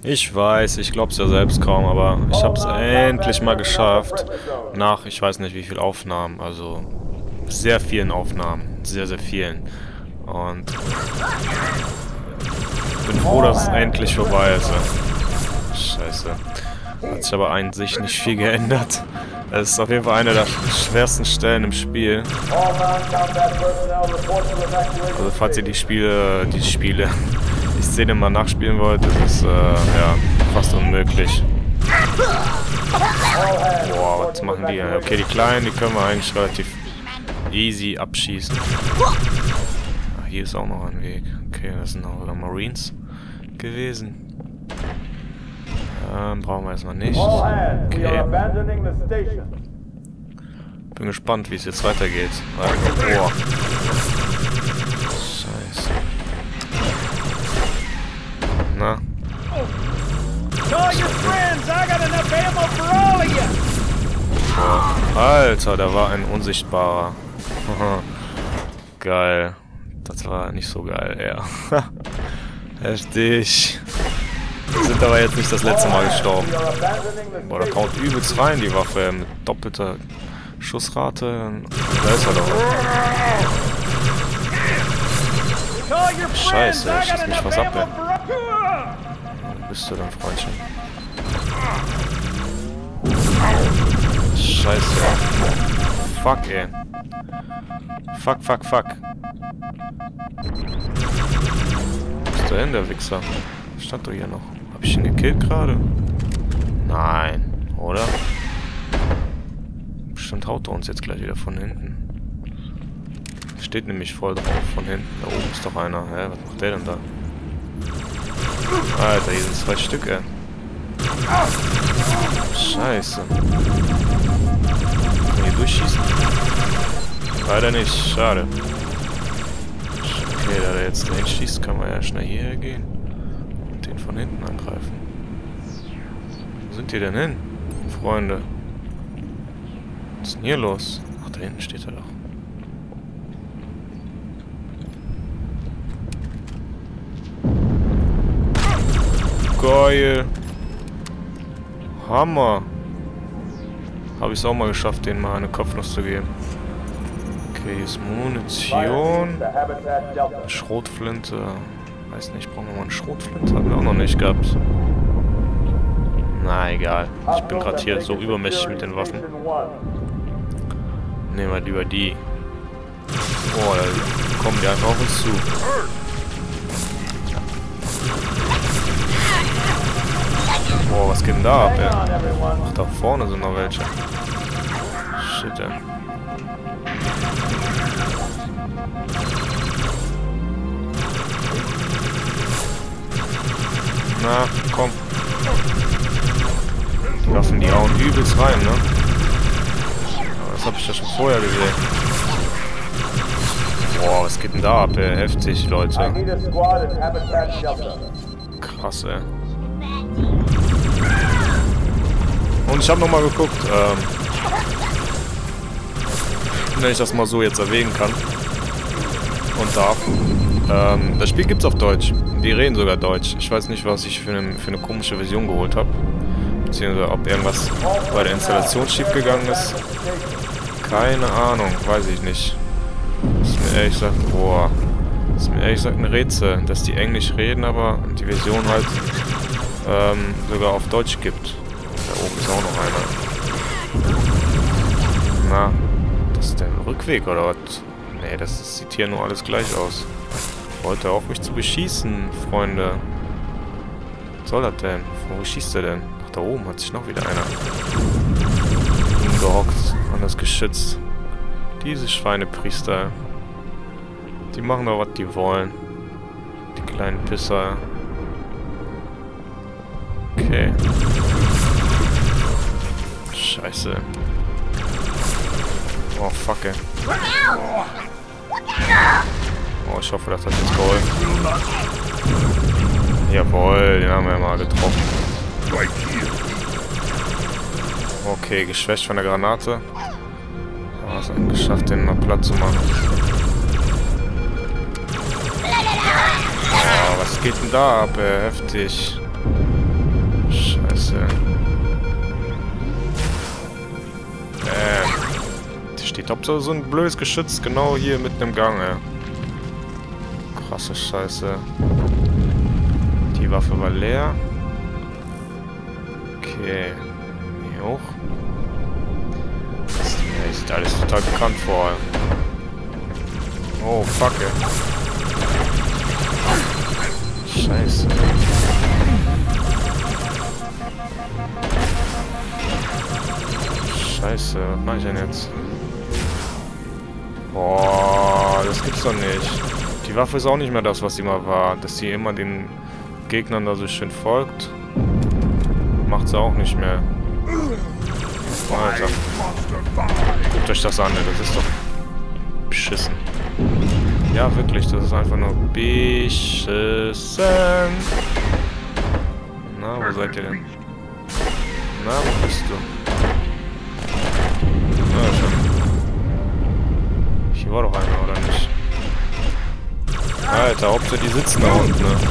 Ich weiß, ich glaub's ja selbst kaum, aber ich hab's endlich mal geschafft. Nach, ich weiß nicht wie viel Aufnahmen, also sehr vielen Aufnahmen. Sehr, sehr vielen. Und bin froh, dass es endlich vorbei ist. Scheiße. Hat sich aber an sich nicht viel geändert. Es ist auf jeden Fall eine der schwersten Stellen im Spiel. Also falls ihr die Szene mal nachspielen wollt, ist es ja fast unmöglich. Boah, was machen die? Okay, die Kleinen, die können wir eigentlich relativ easy abschießen. Ah, hier ist auch noch ein Weg. Okay, das sind auch wieder Marines gewesen. Brauchen wir erstmal nicht. Okay. Bin gespannt, wie es jetzt weitergeht. Boah. Scheiße. Na? Boah. Alter, da war ein Unsichtbarer. Geil. Das war nicht so geil, eher. Heftig. Wir sind aber jetzt nicht das letzte Mal gestorben. Boah, da haut übelst rein die Waffe mit doppelter Schussrate. Da ist er doch. Scheiße, er schießt mich was ab, ey. Wo bist du denn, Freundchen? Scheiße. Fuck, ey. Fuck, fuck, fuck. Wo ist der hin, der Wichser? Stand doch hier noch. Hab ich ihn gekillt gerade? Nein, oder? Bestimmt haut er uns jetzt gleich wieder von hinten. Steht nämlich voll drauf von hinten. Da oben ist doch einer. Hä, was macht der denn da? Alter, hier sind 2 Stück, ey. Scheiße. Kann man hier durchschießen? Leider nicht, schade. Okay, da der jetzt dahin schießt, kann man ja schnell hierher gehen. Und den von hinten angreifen. Wo sind die denn hin, Freunde? Was ist denn hier los? Ach, da hinten steht er doch. Geil. Hammer. Habe ich es auch mal geschafft, denen mal eine Kopfnuss zu geben. Okay, hier ist Munition. Schrotflinte. Weiß nicht, brauchen wir mal eine Schrotflinte? Haben wir auch noch nicht gehabt. Na, egal. Ich bin gerade hier so übermächtig mit den Waffen. Nehmen wir lieber die. Oh, da kommen die einfach auf uns zu. Boah, was geht denn da ab, ey? Ach, da vorne sind noch welche. Shit, ey. Na, komm. Die Waffen, die hauen übelst rein, ne? Aber das hab ich ja schon vorher gesehen. Boah, was geht denn da ab, ey? Heftig, Leute. Krass, ey. Und ich habe nochmal geguckt, wenn ich das mal so jetzt erwähnen kann und darf. Das Spiel gibt's auf Deutsch. Die reden sogar Deutsch. Ich weiß nicht, was ich für eine komische Version geholt habe. Beziehungsweise ob irgendwas bei der Installation schiefgegangen ist. Keine Ahnung, weiß ich nicht. Ist mir ehrlich gesagt, boah. Ist mir ehrlich gesagt ein Rätsel, dass die Englisch reden, aber die Version halt sogar auf Deutsch gibt. Da oben ist auch noch einer. Na, das ist der Rückweg oder was? Nee, das sieht hier nur alles gleich aus. Wollte er auf mich zu beschießen, Freunde. Was soll das denn? Wo schießt er denn? Ach, da oben hat sich noch wieder einer umgehockt an das Geschütz. Diese Schweinepriester. Die machen doch, was die wollen. Die kleinen Pisser. Okay. Scheiße. Oh, fuck, ey. Oh, ich hoffe, das hat jetzt geholfen. Jawohl, den haben wir mal getroffen. Okay, geschwächt von der Granate. Aber es hat geschafft, den mal platt zu machen. Oh, was geht denn da ab, ey? Heftig. steht. Hauptsache so ein blödes Geschütz genau hier mitten im Gang, ey. Krasse Scheiße. Die Waffe war leer. Okay. Hier hoch. Das sieht alles total bekannt vor. Oh, fuck, ey. Scheiße. Scheiße, was mach ich denn jetzt? Boah, das gibt's doch nicht. Die Waffe ist auch nicht mehr das, was sie mal war. Dass sie immer den Gegnern da so schön folgt. Macht sie auch nicht mehr. Alter. Guckt euch das an, das ist doch beschissen. Ja, wirklich, das ist einfach nur beschissen. Na, wo seid ihr denn? Na, wo bist du? Hier war doch einer, oder nicht? Alter, Hauptsache die sitzen da unten, ne?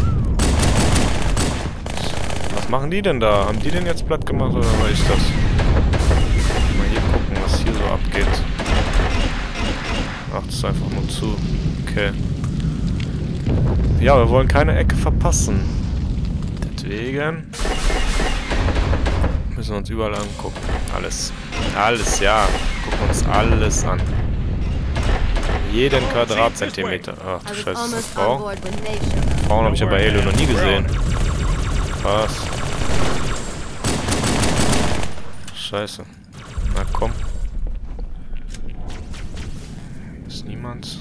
Was machen die denn da? Haben die denn jetzt platt gemacht, oder war ich das? Mal hier gucken, was hier so abgeht. Ach, das ist einfach nur zu. Okay. Ja, wir wollen keine Ecke verpassen. Deswegen müssen wir uns überall angucken. Alles. Alles, ja. Gucken uns alles an. Jeden Quadratzentimeter. Ach du Scheiße, ist das Frau? Frauen habe ich ja bei Halo noch nie gesehen. Was? Scheiße. Na komm. Ist niemand.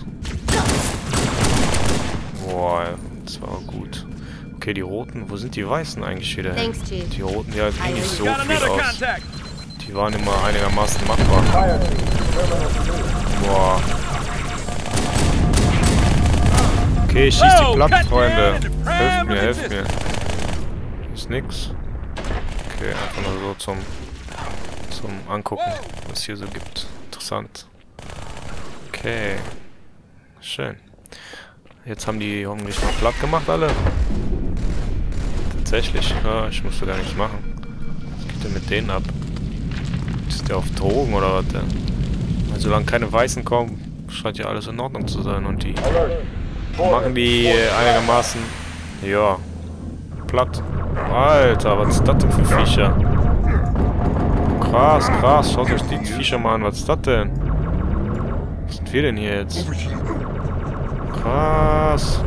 Boah, das war gut. Okay, die Roten. Wo sind die Weißen eigentlich wieder hin? Die Roten, die halten nicht so viel aus. Die waren immer einigermaßen machbar. Boah. Okay, schieß die platt, Freunde. Helft mir, helft mir. Ist nix. Okay, einfach nur so zum Angucken, was es hier so gibt. Interessant. Okay. Schön. Jetzt haben die hoffentlich mal platt gemacht, alle. Tatsächlich. Ja, ich musste gar nichts machen. Was geht denn mit denen ab? Ist der auf Drogen oder was? Also, solange keine Weißen kommen, scheint ja alles in Ordnung zu sein. Und die machen die einigermaßen. Ja. Platt. Alter, was ist das denn für Viecher? Krass, krass. Schaut euch die Viecher mal an. Was ist das denn? Was sind wir denn hier jetzt? Krass.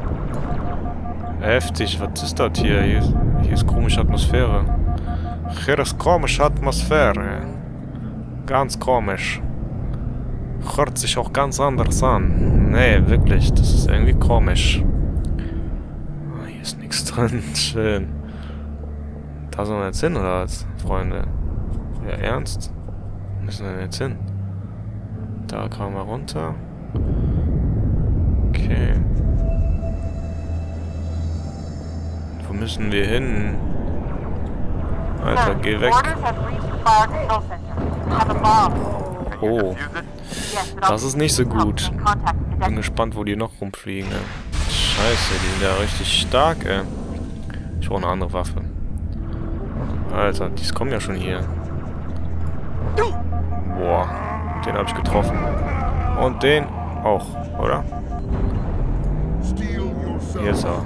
Heftig. Was ist das hier? Hier ist komische Atmosphäre. Hier ist komische Atmosphäre. Ganz komisch. Hört sich auch ganz anders an. Nee, wirklich. Das ist irgendwie komisch. Oh, hier ist nichts drin. Schön. Da sollen wir jetzt hin, oder was, Freunde? Ja, ernst? Wo müssen wir denn jetzt hin? Da kamen wir runter. Okay. Wo müssen wir hin? Alter, geh weg. Oh. Das ist nicht so gut. Bin gespannt, wo die noch rumfliegen, ey. Scheiße, die sind ja richtig stark, ey. Ich brauche eine andere Waffe. Alter, die kommen ja schon hier. Boah. Den habe ich getroffen. Und den auch, oder? Hier ist er.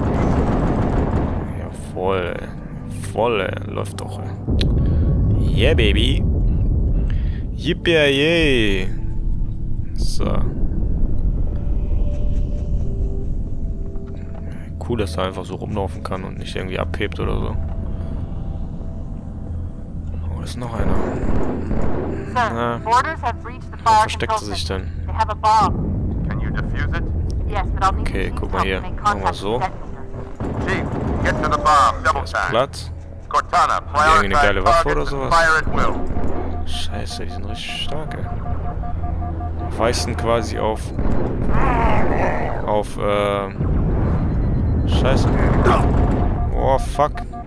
Ja, voll, ey. Voll, ey. Läuft doch, ey. Yeah, baby. Yippie, so. Cool, dass er einfach so rumlaufen kann und nicht irgendwie abhebt oder so. Oh, ist noch einer. Na, wo versteckt er sich denn? Okay, guck mal hier. Machen wir so. Der ist platt. Haben die irgendwie eine geile Waffe oder sowas? Scheiße, die sind richtig stark, ey. Weißen quasi auf... Scheiße. Oh, fuck.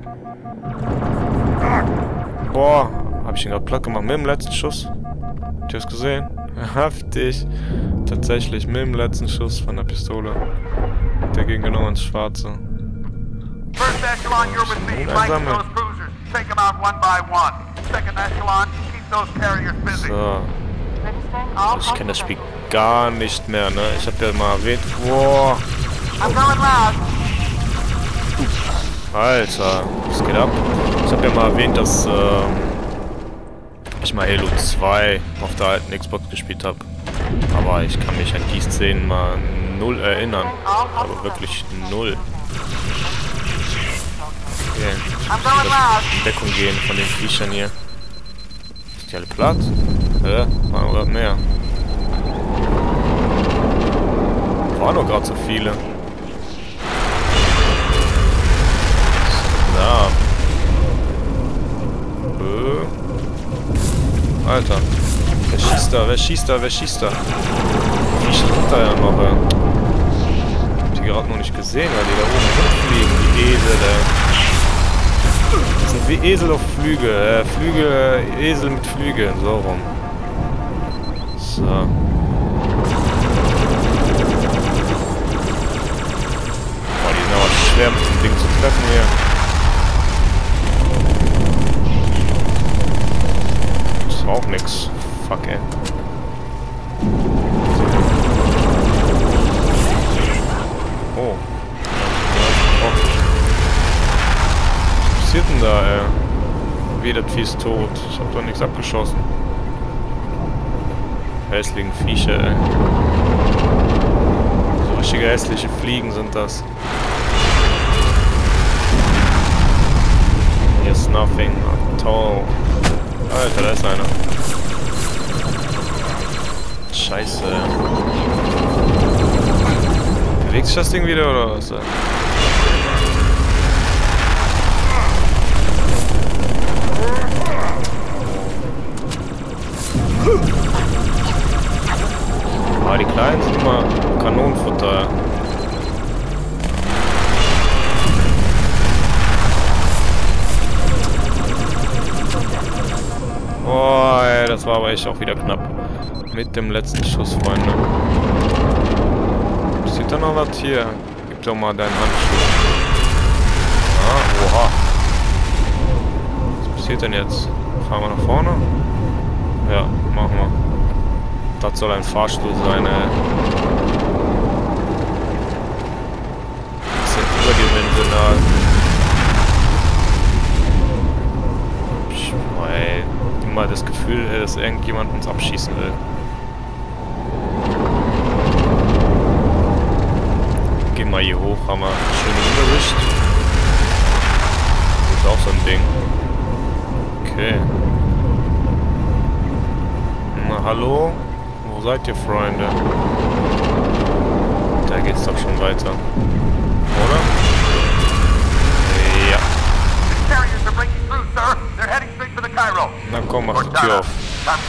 Boah. Hab ich ihn gerade platt gemacht mit dem letzten Schuss? Habt ihr das gesehen? Heftig. Tatsächlich mit dem letzten Schuss von der Pistole. Der ging genau ins Schwarze. So. Also ich kenne das Spiel gar nicht mehr, ne? Ich habe ja mal erwähnt... Boah! Alter, was geht ab? Ich habe ja mal erwähnt, dass ich mal Halo 2 auf der alten Xbox gespielt habe. Aber ich kann mich an die Szenen mal null erinnern. Aber wirklich null. Okay. Ich muss in Deckung gehen von den Viechern hier. Ist die alle platt? Hä? Waren gerade mehr. Waren doch gerade so viele. Ja. Alter. Wer schießt da? Wer schießt da? Wer schießt da? Die schießt da ja noch, ey. Die gerade noch nicht gesehen, weil die da oben rumfliegen. Die Esel, ey. Das sind wie Esel auf Flügel. Esel mit Flügeln. So rum. So. Boah, die sind aber schwer mit dem Ding zu treffen hier. Auch nix. Fuck, ey. Oh. Was passiert denn da, ey? Wie, das Vieh ist tot. Ich hab doch nichts abgeschossen. Hässlichen Viecher, ey. So richtige hässliche Fliegen sind das. Here's nothing at all. Alter, da ist einer. Scheiße. Bewegt sich das Ding wieder oder was? Ah, die Kleinen sind immer Kanonenfutter. Oh, ey, das war aber echt auch wieder knapp. Mit dem letzten Schuss, Freunde. Sieht da noch was hier? Gib doch mal deinen Handschuh. Ah, oha. Was passiert denn jetzt? Fahren wir nach vorne? Ja, machen wir. Das soll ein Fahrstuhl sein, ey. Bisschen überdimensional. Ey, immer das Gefühl, dass irgendjemand uns abschießen will. Gehen wir hier hoch, haben wir eine schöne Übersicht. Das ist auch so ein Ding. Okay. Na, hallo? Wo seid ihr, Freunde? Da geht's doch schon weiter. Oder? Ja. Na komm, mach die Tür auf.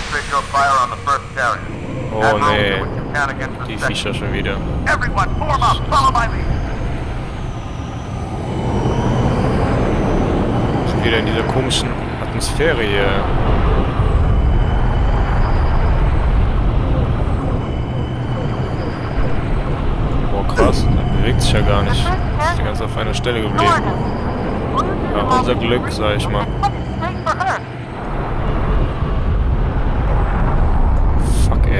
Oh nee. Die Viecher schon wieder. Sind wieder in dieser komischen Atmosphäre hier. Boah, krass. Der bewegt sich ja gar nicht. Ist die ganze Zeit auf einer Stelle geblieben. Ja, unser Glück, sag ich mal. Fuck, ey.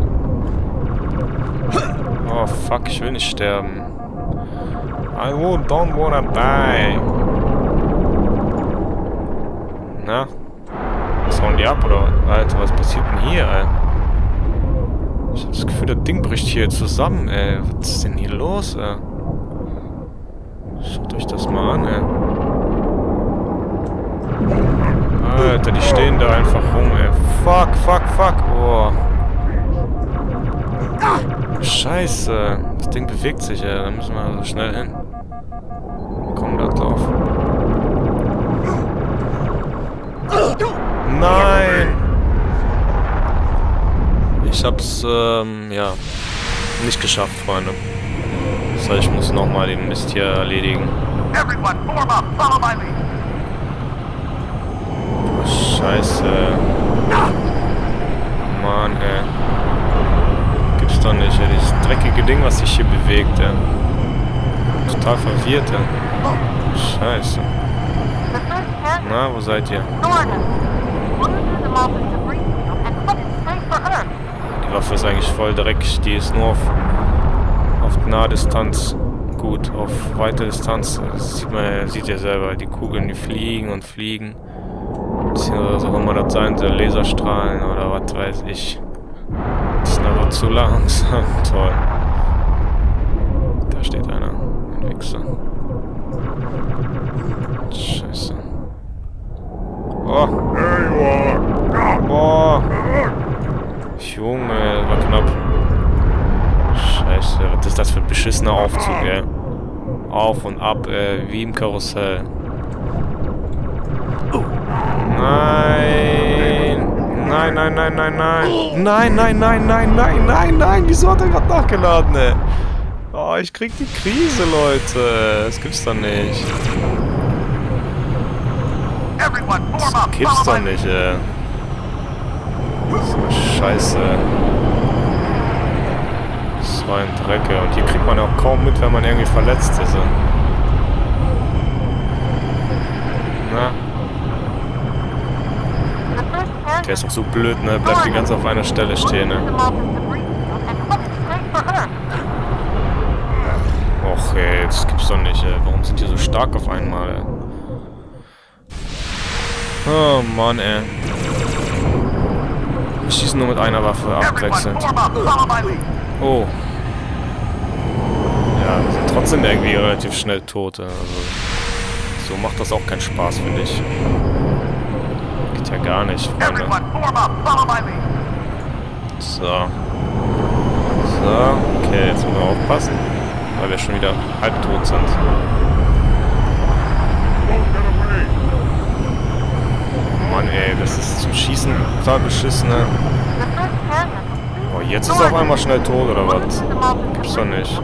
Oh, fuck, ich will nicht sterben. I don't wanna die. Na? Was hauen die ab, oder? Alter, was passiert denn hier, ey? Ich hab das Gefühl, das Ding bricht hier zusammen, ey. Was ist denn hier los, ey? Schaut euch das mal an, ey. Alter, die stehen da einfach rum, ey. Fuck, fuck, fuck. Oh. Scheiße. Das Ding bewegt sich, ey. Da müssen wir so schnell hin. Komm, da drauf. Nein! Ich hab's, ja, nicht geschafft, Freunde. Das heißt, ich muss nochmal den Mist hier erledigen. Scheiße. Mann, ey. Gibt's doch nicht, ey. Dieses dreckige Ding, was sich hier bewegt, ey. Total verwirrt, ey. Scheiße. Na, wo seid ihr? Waffe ist eigentlich voll dreckig. Die ist nur auf Nahdistanz gut. Auf weite Distanz, das sieht ja selber, die Kugeln, die fliegen und fliegen. Beziehungsweise auch immer das sein soll, Laserstrahlen oder was weiß ich. Das ist aber zu langsam. Toll. Da steht einer. Ein Wichser. Scheiße. Oh. Boah. Junge, das war knapp. Scheiße, was ist das für ein beschissener Aufzug, ey? Auf und ab, wie im Karussell. Nein! Nein, nein, nein, nein, nein! Nein, nein, nein, nein, nein, nein, nein! Wieso hat er gerade nachgeladen, ey? Oh, ich krieg die Krise, Leute! Das gibt's doch nicht. Das gibt's doch nicht, ey. So Scheiße. So ein Drecke. Und hier kriegt man auch kaum mit, wenn man irgendwie verletzt ist. Na? Der ist doch so blöd, ne? Bleibt die ganze auf einer Stelle stehen, ne? Och, ey, das gibt's doch nicht, ey. Warum sind die so stark auf einmal, ey? Oh, Mann, ey. Wir schießen nur mit einer Waffe abwechselnd. Oh. Ja, wir sind trotzdem irgendwie relativ schnell tot. Also, so macht das auch keinen Spaß, finde ich. Geht ja gar nicht, Freunde. So. So, okay, jetzt müssen wir aufpassen, weil wir schon wieder halbtot sind. Mann, ey, das ist zum Schießen total beschissen, ne? Oh, jetzt ist er auf einmal schnell tot, oder was? Gibt's doch nicht.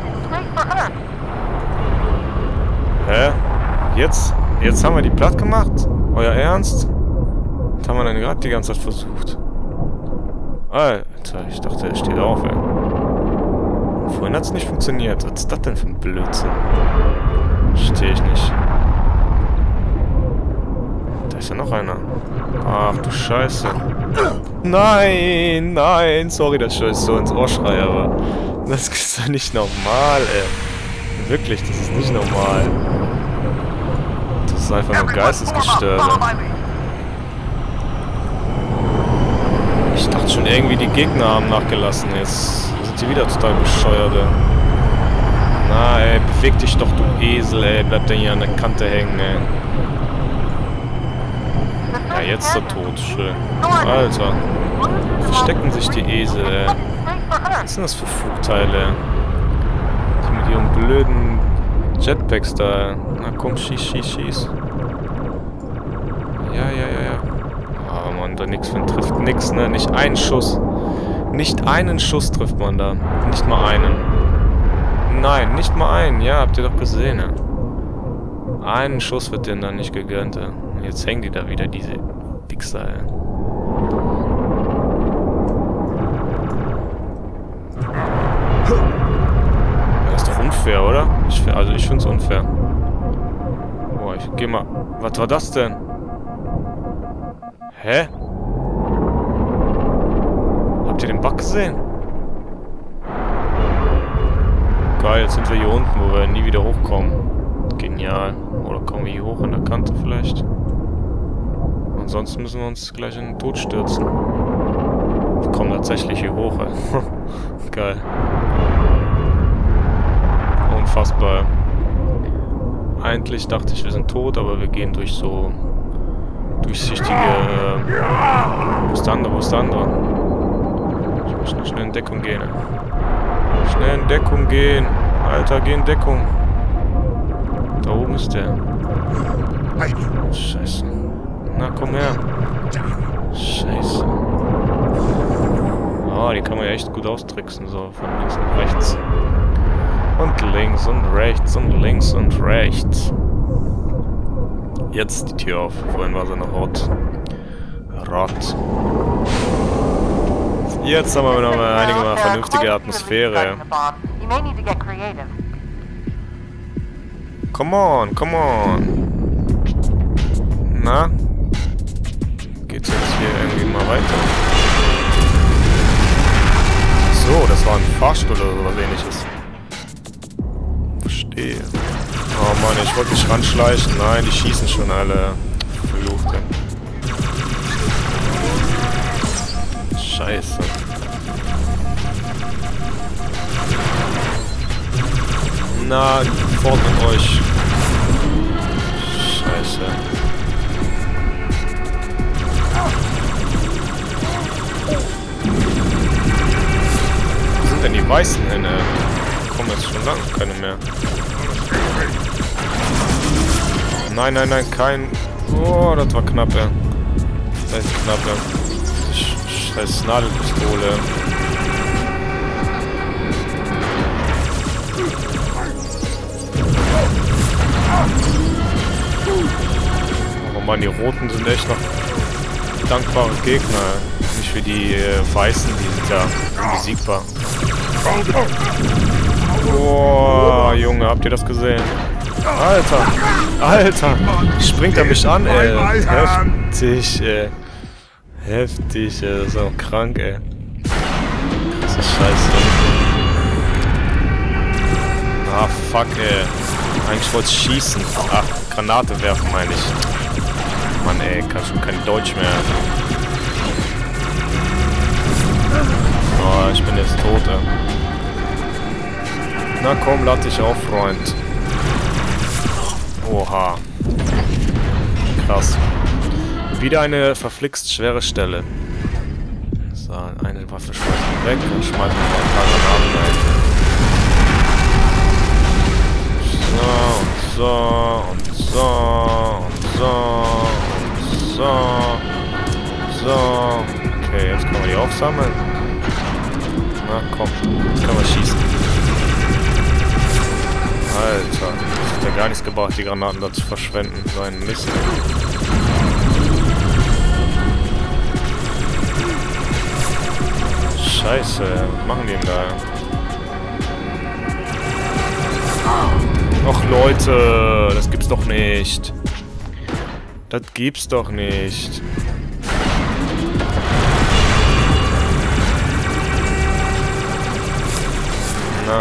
Hä? Jetzt haben wir die platt gemacht? Euer Ernst? Was haben wir denn gerade die ganze Zeit versucht? Alter, ich dachte, er steht auf, ey. Vorhin hat's nicht funktioniert. Was ist das denn für ein Blödsinn? Verstehe ich nicht. Da ist ja noch einer. Ach du Scheiße. Nein, nein. Sorry, dass ich euch so ins Ohr schreie, aber das ist doch nicht normal, ey. Wirklich, das ist nicht normal. Das ist einfach nur geistesgestört. Ich dachte schon irgendwie, die Gegner haben nachgelassen. Jetzt sind die wieder total bescheuert, ey. Na, ey, beweg dich doch, du Esel, ey. Bleib denn hier an der Kante hängen, ey. Ja, jetzt ist er tot. Schön. Alter. Verstecken sich die Esel, ey. Was sind das für Flugteile? Die mit ihren blöden Jetpacks da. Na komm, schieß, schieß, schieß. Ja, ja, ja, ja. Ah, Mann, da nix von trifft nix, ne? Nicht einen Schuss. Nicht einen Schuss trifft man da. Nicht mal einen. Nein, nicht mal einen. Ja, habt ihr doch gesehen, ne? Einen Schuss wird denen dann nicht gegönnt, ey. Jetzt hängen die da wieder, diese Wichser, ey. Das ist doch unfair, oder? Ich find's unfair. Boah, ich geh mal... Was war das denn? Hä? Habt ihr den Bug gesehen? Geil, jetzt sind wir hier unten, wo wir nie wieder hochkommen. Genial. Oder kommen wir hier hoch an der Kante vielleicht? Ansonsten müssen wir uns gleich in den Tod stürzen. Wir kommen tatsächlich hier hoch, ey. Geil. Unfassbar. Eigentlich dachte ich, wir sind tot, aber wir gehen durch so durchsichtige... Wo ist der andere? Wo ist der andere? Ich muss schnell in Deckung gehen, ey. Schnell in Deckung gehen. Alter, geh in Deckung. Da oben ist der. Scheiße. Na, komm her. Scheiße. Oh, die kann man ja echt gut austricksen, so von links nach rechts. Und links und rechts und links und rechts. Jetzt die Tür auf. Vorhin war sie noch rot. Rot. Jetzt haben wir noch mal einigermaßen vernünftige Atmosphäre. Come on, come on. Na? Geht's jetzt hier irgendwie mal weiter? So, das war ein Fahrstuhl oder sowas ähnliches. Verstehe. Oh Mann, ich wollte mich ranschleichen. Nein, die schießen schon alle. Verfluchte. Scheiße. Na, fort mit euch. Scheiße. Wo sind denn die Weißen hin, ey? Kommen jetzt schon lange keine mehr. Nein, nein, nein, kein... Oh, das war knapp, ey. Das ist knapp, ey. Scheiß Nadelpistole. Oh Mann, die Roten sind echt noch dankbare Gegner. Nicht wie die Weißen, die sind ja unbesiegbar. Boah, Junge, habt ihr das gesehen? Alter! Alter! Springt er mich an, ey! Heftig, ey! Heftig, ey! Das ist auch krank, ey! Das ist scheiße. Ah, fuck, ey! Eigentlich wollte ich schießen. Ach, Granate werfen, meine ich. Mann, ey, kann schon kein Deutsch mehr. Oh, ich bin jetzt tot, ey. Na komm, lad dich auf, Freund. Oha. Krass. Wieder eine verflixt schwere Stelle. So, eine Waffe schmeißen weg und schmeißen wir ein paar Granaten rein. So, und so, und so, und so, und so. Okay, jetzt können wir die aufsammeln. Na komm, jetzt können wir schießen. Alter, das hat ja gar nichts gebracht, die Granaten da zu verschwenden. So ein Mist. Scheiße, was machen die denn da? Och Leute, das gibt's doch nicht. Das gibt's doch nicht. Na.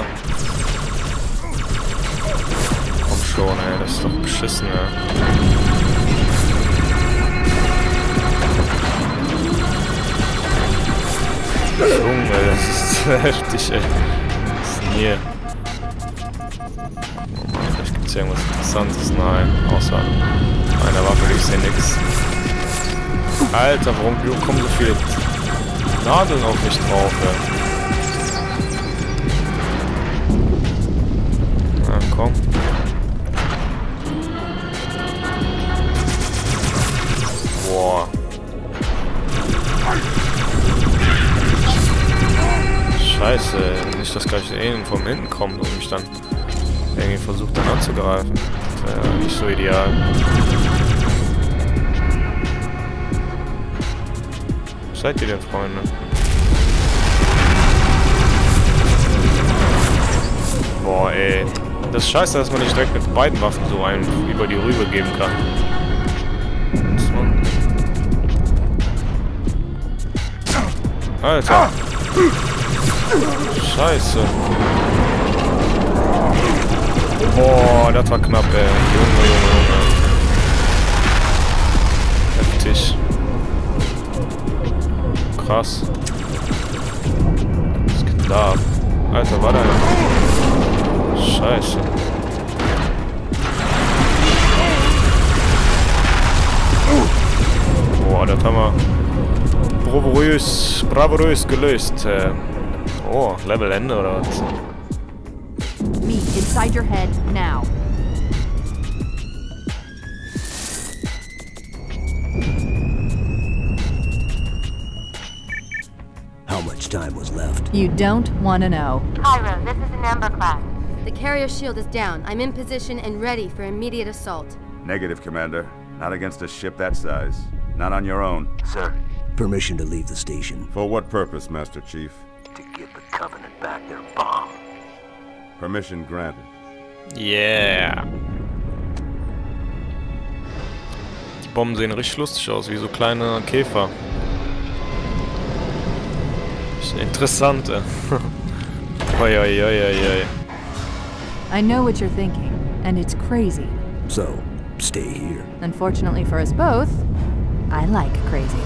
Komm schon, ey, das ist doch beschissen, ey. Junge, das ist heftig, ey. Was ist denn hier? Oh Mann, vielleicht gibt's hier irgendwas Interessantes. Nein, außer einer Waffe gibt's hier nix. Alter, warum kommen so viele Nadeln auf mich drauf, ey? Na, komm. Boah. Scheiße, nicht, dass gleich der von hinten kommt und mich dann irgendwie versucht dann anzugreifen. Das wäre nicht so ideal. Was seid ihr denn, Freunde? Boah, ey. Das ist scheiße, dass man nicht direkt mit beiden Waffen so einen über die Rübe geben kann. Alter. Scheiße. Boah, das war knapp, ey. Junge, Junge, Junge. Heftig. Krass. Was geht da ab? Alter, war da ja. Scheiße. Boah, das haben wir bravourös gelöst. Oh, Level Ende oder was? Me inside your head now. How much time was left? You don't want to know. Cairo, this is an Ember class. The carrier shield is down. I'm in position and ready for immediate assault. Negative, Commander. Not against a ship that size. Not on your own. Sir. Permission to leave the station. For what purpose, Master Chief? To give the Covenant back their bomb. Permission granted. Yeah. Die Bomben sehen richtig lustig aus, wie so kleine Käfer. Interessante. Oi, oi, oi, oi, oi. I know what you're thinking, and it's crazy. So, stay here. Unfortunately for us both, I like crazy.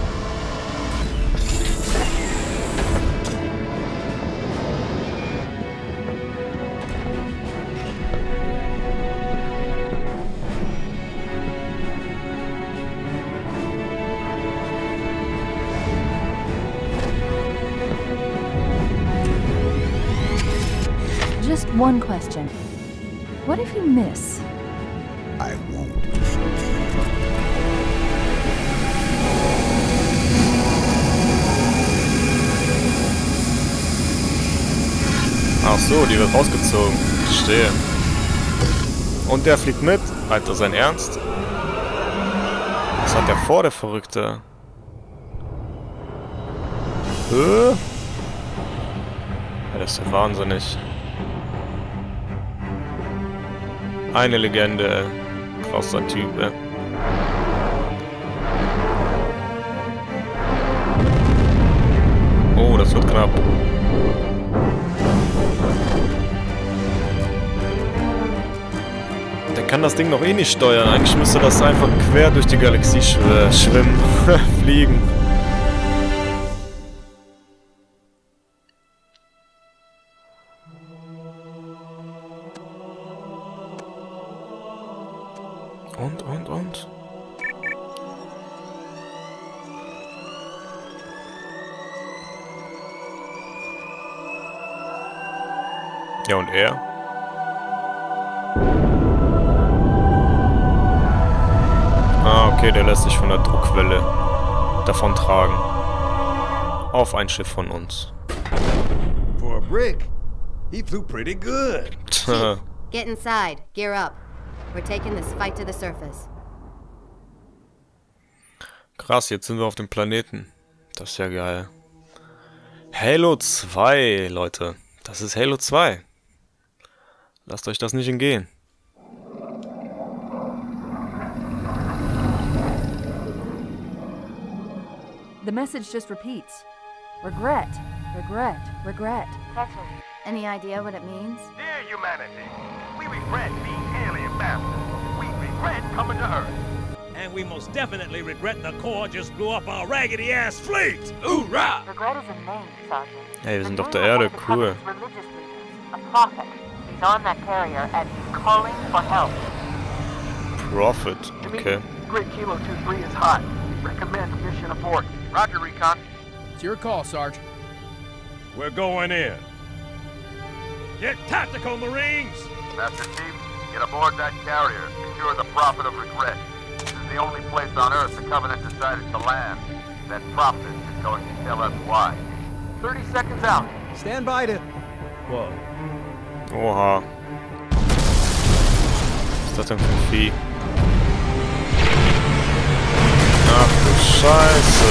Just one question. What if you miss? I won't. Ach so, die wird rausgezogen. Verstehe. Und der fliegt mit? Alter, sein Ernst? Was hat der vor, der Verrückte? Ja, das ist ja wahnsinnig. Eine Legende, ey. Krasser Typ, ey. Oh, das wird knapp. Der kann das Ding noch eh nicht steuern. Eigentlich müsste das einfach quer durch die Galaxie schwimmen. Fliegen. Und. Ja, und er? Ah, okay, der lässt sich von der Druckwelle davontragen. Auf ein Schiff von uns. For a brick, he flew pretty good. Get inside. Gear up. We're taking this fight to the surface. Krass, jetzt sind wir auf dem Planeten. Das ist ja geil. Halo 2, Leute. Das ist Halo 2. Lasst euch das nicht entgehen. The message just repeats. Regret, regret, regret. Texas, any idea what it means? Dear humanity, we regret being alien masters. We regret coming to Earth. And we most definitely regret the Corps just blew up our raggedy-ass fleet! Hoorah! Regret is a name, Sergeant. Hey, wir sind auf der Erde, cool. A prophet. He's on that carrier and he's calling for help. Prophet, okay. Great Kilo 2-3 is hot. Recommend mission abort. Roger, Recon. It's your call, Sarge. We're going in. Get tactical, Marines! Master Chief, get aboard that carrier. Secure the Prophet of Regret. This is the only place on Earth the Covenant decided to land. That Prophet is going to tell us why. 30 seconds out. Stand by to... Whoa. Oha. Was ist das denn für ein Vieh? Ach du Scheiße.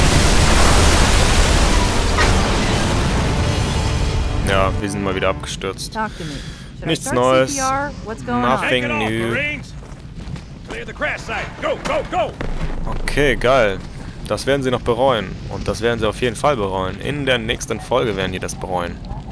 Ja, wir sind mal wieder abgestürzt. Talk to me. Should Nichts I start Neues. CPR? What's going Nothing Take it off, new. Marines! Clear the crash site! Go, go, go! Okay, geil. Das werden sie noch bereuen. Und das werden sie auf jeden Fall bereuen. In der nächsten Folge werden die das bereuen.